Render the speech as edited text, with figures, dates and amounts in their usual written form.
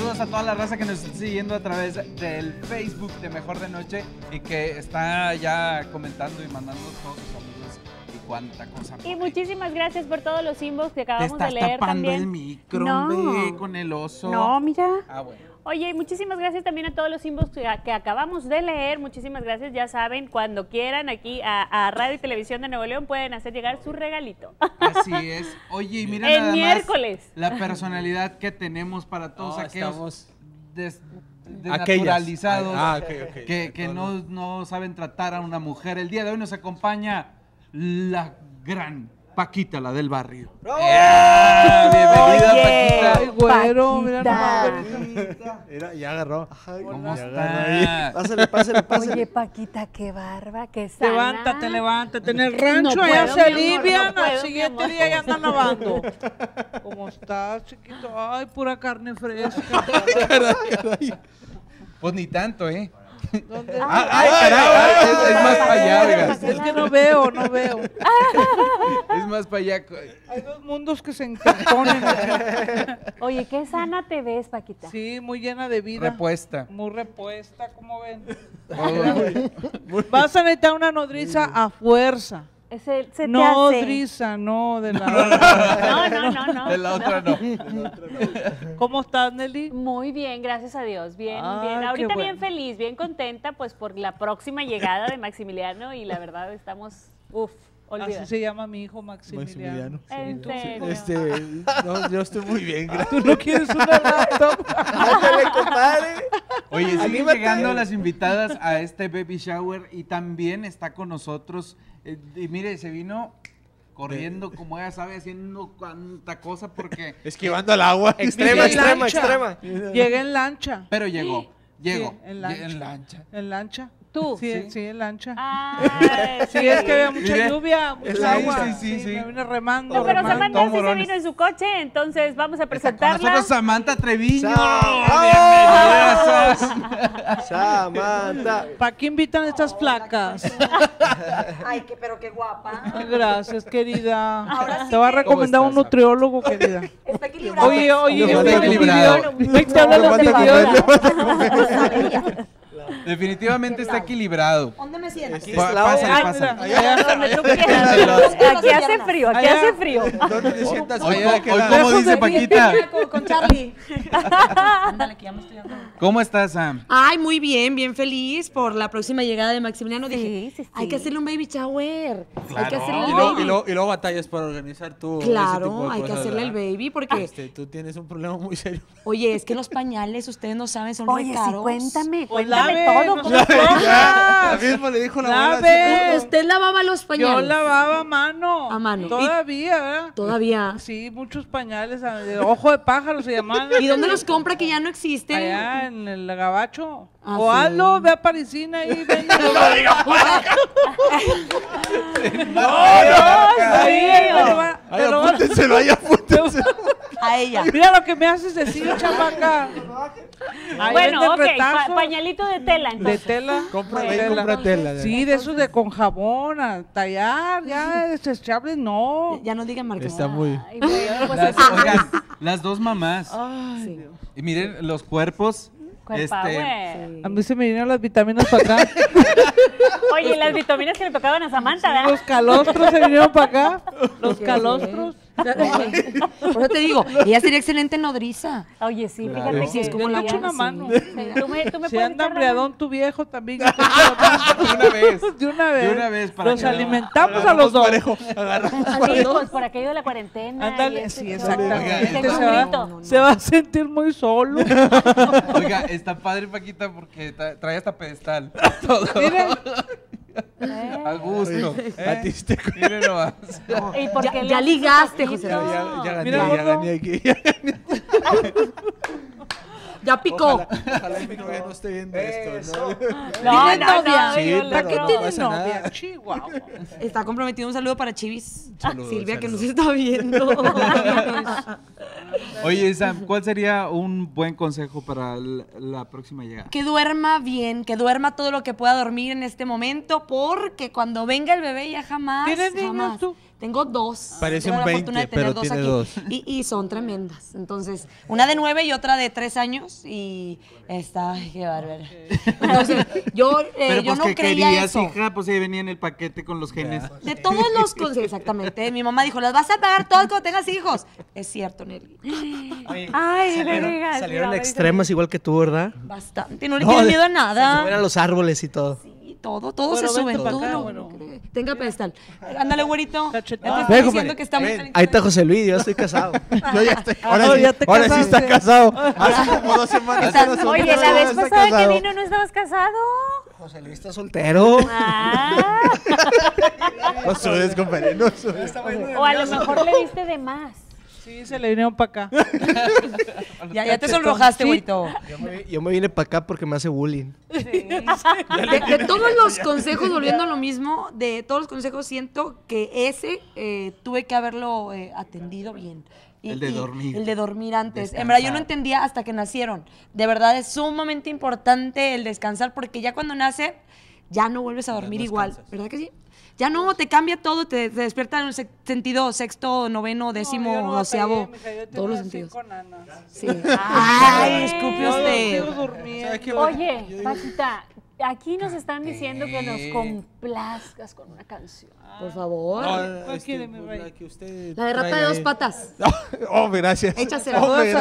Saludos a toda la raza que nos está siguiendo a través del Facebook de Mejor de Noche y que está ya comentando y mandando todos sus saludos y cuánta cosa. Y muchísimas gracias por todos los inbox que Te acabamos de estás leer tapando también. el micro, No. hombre, con el oso. No, mira. Ah, bueno. Oye, muchísimas gracias también a todos los inbox que acabamos de leer. Muchísimas gracias. Ya saben, cuando quieran aquí a Radio y Televisión de Nuevo León pueden hacer llegar su regalito. Así es. Oye, y mira El nada miércoles. más la personalidad que tenemos para todos aquellos Aquellas. desnaturalizados Ok. que no saben tratar a una mujer. El día de hoy nos acompaña la gran Paquita, la del barrio. Bienvenida, Oye, Paquita. Ay, güero, mira Paquita. nomás. Mira, ya agarró. ¿Cómo Ya está? Pásale. Oye, Paquita, qué barba, qué sana. Levántate. En el rancho No allá puedo, se mi amor, alivian, no puedo, al mi siguiente amor. día ya andan lavando. ¿Cómo estás, chiquito? Ay, pura carne fresca. Pues ni tanto, ¿eh? ¿Dónde? Ay, caray, es más para allá, oiga. Es que no veo. Es más para allá. Hay dos mundos que se interponen. Oye, qué sana te ves, Paquita. Sí, muy llena de vida. Repuesta. Muy repuesta, ¿cómo ven? Oh, Vas a necesitar una nodriza a fuerza. Se te hace. Nodriza, no de la... No. de la otra no. ¿Cómo estás, Nelly? Muy bien, gracias a Dios, bien. Ay, Ahorita qué bien bueno. feliz, bien contenta, pues por la próxima llegada de Maximiliano y la verdad estamos, olvídate. Así se llama mi hijo Maximiliano. En serio. No, yo estoy muy bien, gracias. ¿Tú no quieres una laptop? Oye, siguen Anímate. llegando las invitadas a este baby shower y también está con nosotros. Y mire, se vino corriendo, como ella sabe, haciendo cuánta cosa porque... Esquivando al agua. Extrema. Llegué en lancha. Pero llegó. Sí, en lancha. En lancha. ¿En lancha? ¿Tú? Sí, en lancha. Ay, Sí, es que había mucha Mire, lluvia, mucha sí, agua. sí. Me vine remando. No, pero remando. Samantha sí se Morones. vino en su coche, entonces vamos a Está con presentarla. nosotros Samantha Treviño. ¡Bienvenida! Samantha. ¿Para qué invitan estas placas? Ay, pero qué guapa. Gracias, querida. Ahora sí Te va a que- recomendar ¿Cómo un estás, nutriólogo, querida. Está equilibrado. Oye, Está te equilibrado. te hablan los videos. Definitivamente está equilibrado. ¿Dónde me sientes? Pásale, Ay, pásale. mira, Donde tú quieras. Aquí hace frío, aquí Allá. hace frío. ¿Dónde te sientas? Oye, ¿Cómo hoy queda? como Lejos dice de mí. Paquita. Con Charlie. Ándale, que ya me estoy dando. ¿Cómo estás, Sam? Ay, muy bien, bien feliz por la próxima llegada de Maximiliano. Dije, Sí. hay que hacerle un baby shower. Hay que hacerle Y el luego, baby. y luego batallas para organizar tú. ese tipo Claro, de hay que cosas, hacerle el ¿verdad? baby porque, Tú tienes un problema muy serio. oye, es que los pañales, ustedes no saben, son Oye, re sí, caros. cuéntame Pues todo. lave, ¿Cómo no fue? Lo mismo le dijo la Lave. ¿Usted lavaba los pañales? Yo lavaba a mano. A mano. Todavía, ¿verdad? Todavía. Sí, muchos pañales. De ojo de pájaro se llamaban. ¿Y dónde los compra que ya no existen? Allá en el gabacho. Ah, O sí. hazlo, ve a Parisina ahí. Ven. Apúntenselo ahí, apúntenselo. A ella. Mira lo que me haces decir, chamaca. Ahí Bueno, venden ok, retazo. pañalito de tela De entonces. tela. Compra Tela. tela. Sí, de esos de con jabón, a tallar, ya desechables, no. Ya no digan marca. Está muy... Ay, bueno, pues Oigan, las dos mamás. Sí. Y miren los cuerpos. Power. A mí se me vinieron las vitaminas para acá. Oye, las vitaminas que le tocaban a Samantha, ¿verdad? Los calostros se vinieron para acá. Los calostros. Por eso te digo, ella sería excelente nodriza. Oye, sí, Claro. fíjate Sí, que es como Le la echo una buena, mano. sí. tú me Si puedes anda echar la hambriadón tu viejo también. De una vez. De una vez. De una vez para Los que no- alimentamos a los dos. Agarramos mano. Sí, pues por aquello de la cuarentena. Ándale, y sí, este show. exactamente. Tengo un Se grito. se va a sentir muy solo. Oiga, está padre, Paquita, porque trae hasta pedestal. Todo. A gusto. A ti te Miren nomás. ¿Y por qué Ya- le ya haces ligaste, poquito? José. Ya gané, Mira, ya gordo. gané aquí. Ya picó. Ojalá mi novia no esté viendo esto, ¿no? No, ¿Tienes novia? Sí, yo ¿Para no qué creo. tienes pasa nada. novia? Chihuahua. Está comprometido. Un saludo para Chivis. Saludos, Silvia, que nos saludos. está viendo. Oye, Sam, ¿cuál sería un buen consejo para la próxima llegada? Que duerma bien, que duerma todo lo que pueda dormir en este momento, porque cuando venga el bebé ya jamás. ¿Tienes niños jamás. tú? Tengo 2. Parece Tengo un la 20, fortuna de tener pero 2 tiene aquí. 2. Y son tremendas. Entonces, una de 9 y otra de 3 años. Y está, ay, qué bárbara. Entonces, yo Pero pues no que creía querías, eso. hija, pues ahí venía en el paquete con los genes. De todos los consejos, exactamente. Mi mamá dijo, las vas a pagar todas cuando tengas hijos. Es cierto, Nelly. Ay, no digas. Salieron mira, extremas igual que tú, ¿verdad? Bastante. No le tienen miedo a Se nada. suben a los árboles y todo. Sí, todo se Pero sube. vente pa' Todo acá, lo bueno. cree. Tenga pedestal. Ándale, güerito. Ya te Cachetón. estoy Ven, diciendo compadre. que está muy Ven. tranquilo. Ahí está José Luis, yo estoy casado. Yo ya estoy. Ah, no, ya te ahora sí está casaste. casado. Hace como 2 semanas. Está- hace unas Oye, semanas la vez está pasada que casado. vino no estabas casado. José Luis está soltero. Ah. No subes, compadre, no subes. O a lo mejor le diste de más. Sí, se le vinieron para acá. Ya te sonrojaste, güerito. Yo me vine para acá porque me hace bullying. De todos los consejos, volviendo a lo mismo, de todos los consejos siento que ese tuve que haberlo atendido bien. El de dormir. El de dormir antes. En verdad yo no entendía hasta que nacieron. De verdad es sumamente importante el descansar porque ya cuando nace ya no vuelves a dormir igual. ¿Verdad que sí? Ya no, te cambia todo, te despierta en el sentido sexto, noveno, décimo, No, yo no doceavo, batallé, mija, yo todos los tenía sentidos. 5 nanas. Sí. Ay, escupe Yo usted. dormía. ¿Sabe qué? Oye, Paquita, aquí nos están diciendo que nos complazcas con una canción. Por favor. ¿Cuál quiere, mi rey? La que usted La de rata de traiga 2 ahí. patas. Oh, gracias. Échasela. Oh, gracias.